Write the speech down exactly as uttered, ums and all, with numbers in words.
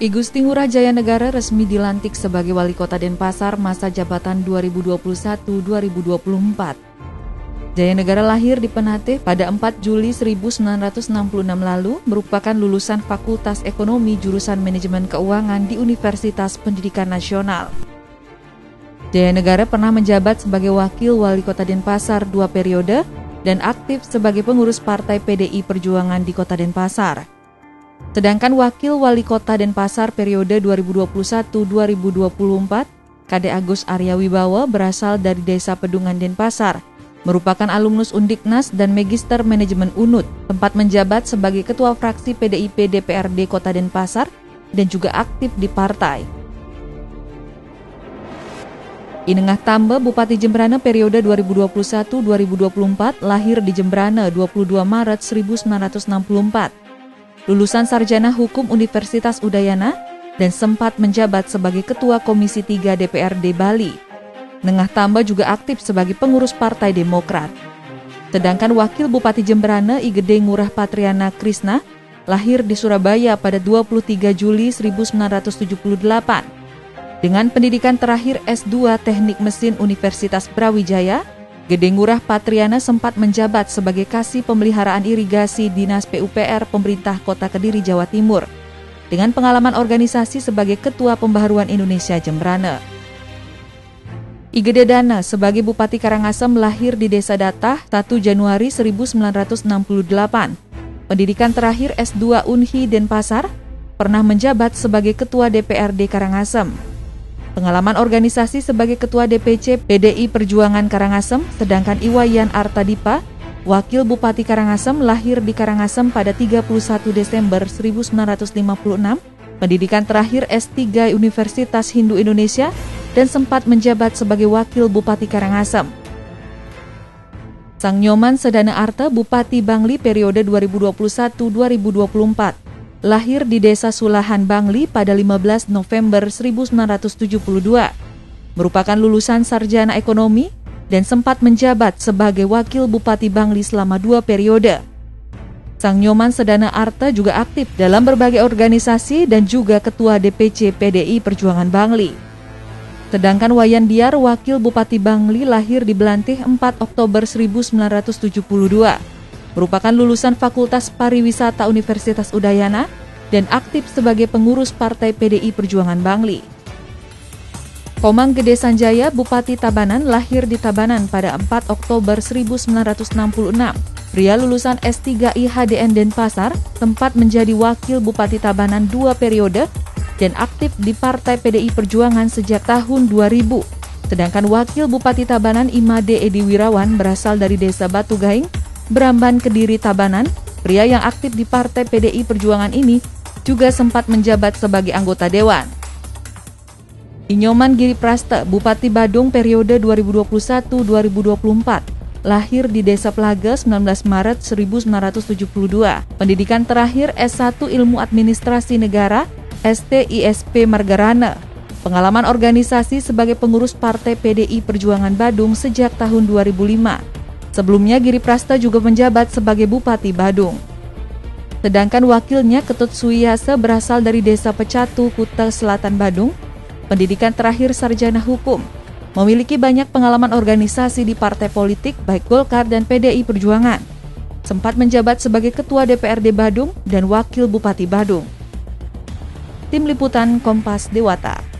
I Gusti Ngurah Jayanegara resmi dilantik sebagai Wali Kota Denpasar masa jabatan dua ribu dua puluh satu sampai dua ribu dua puluh empat. Jayanegara lahir di Penate pada empat Juli seribu sembilan ratus enam puluh enam lalu, merupakan lulusan Fakultas Ekonomi jurusan Manajemen Keuangan di Universitas Pendidikan Nasional. Jayanegara pernah menjabat sebagai Wakil Wali Kota Denpasar dua periode dan aktif sebagai pengurus Partai P D I Perjuangan di Kota Denpasar. Sedangkan Wakil Wali Kota Denpasar periode dua ribu dua puluh satu sampai dua ribu dua puluh empat, Kade Agus Arya Wibawa berasal dari Desa Pedungan Denpasar, merupakan alumnus Undiknas dan Magister Manajemen U N U D, tempat menjabat sebagai Ketua Fraksi P D I P D P R D Kota Denpasar dan juga aktif di partai. Inengah Tambe Bupati Jembrana periode dua ribu dua puluh satu sampai dua ribu dua puluh empat, lahir di Jembrana dua puluh dua Maret seribu sembilan ratus enam puluh empat. Lulusan Sarjana Hukum Universitas Udayana dan sempat menjabat sebagai Ketua Komisi tiga D P R D Bali. Nengah Tambe juga aktif sebagai pengurus Partai Demokrat. Sedangkan Wakil Bupati Jembrana I Gede Ngurah Patriana Krisna lahir di Surabaya pada dua puluh tiga Juli seribu sembilan ratus tujuh puluh delapan. Dengan pendidikan terakhir S dua Teknik Mesin Universitas Brawijaya, Gede Ngurah Patriana sempat menjabat sebagai Kasih Pemeliharaan Irigasi Dinas P U P R Pemerintah Kota Kediri, Jawa Timur, dengan pengalaman organisasi sebagai Ketua Pembaharuan Indonesia Jembrana. I Gede Dana sebagai Bupati Karangasem lahir di Desa Datah satu Januari seribu sembilan ratus enam puluh delapan. Pendidikan terakhir S dua Unhi Denpasar, pernah menjabat sebagai Ketua D P R D Karangasem. Pengalaman organisasi sebagai Ketua D P C P D I Perjuangan Karangasem, sedangkan Iwayan Artadipa, Wakil Bupati Karangasem lahir di Karangasem pada tiga puluh satu Desember seribu sembilan ratus lima puluh enam, pendidikan terakhir S tiga Universitas Hindu Indonesia, dan sempat menjabat sebagai Wakil Bupati Karangasem. Sang Nyoman Sedana Arta Bupati Bangli periode dua ribu dua puluh satu sampai dua ribu dua puluh empat, lahir di Desa Sulahan Bangli pada lima belas November seribu sembilan ratus tujuh puluh dua, merupakan lulusan Sarjana Ekonomi dan sempat menjabat sebagai Wakil Bupati Bangli selama dua periode. Sang Nyoman Sedana Arta juga aktif dalam berbagai organisasi dan juga Ketua D P C P D I Perjuangan Bangli. Sedangkan Wayan Diar, Wakil Bupati Bangli lahir di Belantih empat Oktober seribu sembilan ratus tujuh puluh dua, merupakan lulusan Fakultas Pariwisata Universitas Udayana dan aktif sebagai pengurus Partai P D I Perjuangan Bangli. Komang Gede Sanjaya Bupati Tabanan lahir di Tabanan pada empat Oktober seribu sembilan ratus enam puluh enam. Pria lulusan S tiga I H D N Denpasar, sempat menjadi Wakil Bupati Tabanan dua periode dan aktif di Partai P D I Perjuangan sejak tahun dua ribu. Sedangkan Wakil Bupati Tabanan Imade Edi Wirawan berasal dari Desa Batu Gaing, Beramban Kediri Tabanan. Pria yang aktif di Partai P D I Perjuangan ini juga sempat menjabat sebagai anggota dewan. Inyoman Giri Prasta Bupati Badung periode dua ribu dua puluh satu sampai dua ribu dua puluh empat, lahir di Desa Pelaga sembilan belas Maret seribu sembilan ratus tujuh puluh dua. Pendidikan terakhir S satu Ilmu Administrasi Negara S T I S P Margarana. Pengalaman organisasi sebagai pengurus Partai P D I Perjuangan Badung sejak tahun dua ribu lima. Sebelumnya Giri Prasta juga menjabat sebagai Bupati Badung. Sedangkan wakilnya Ketut Suiyase berasal dari Desa Pecatu, Kuta Selatan Badung. Pendidikan terakhir Sarjana Hukum. Memiliki banyak pengalaman organisasi di partai politik baik Golkar dan P D I Perjuangan. Sempat menjabat sebagai Ketua D P R D Badung dan Wakil Bupati Badung. Tim Liputan Kompas Dewata.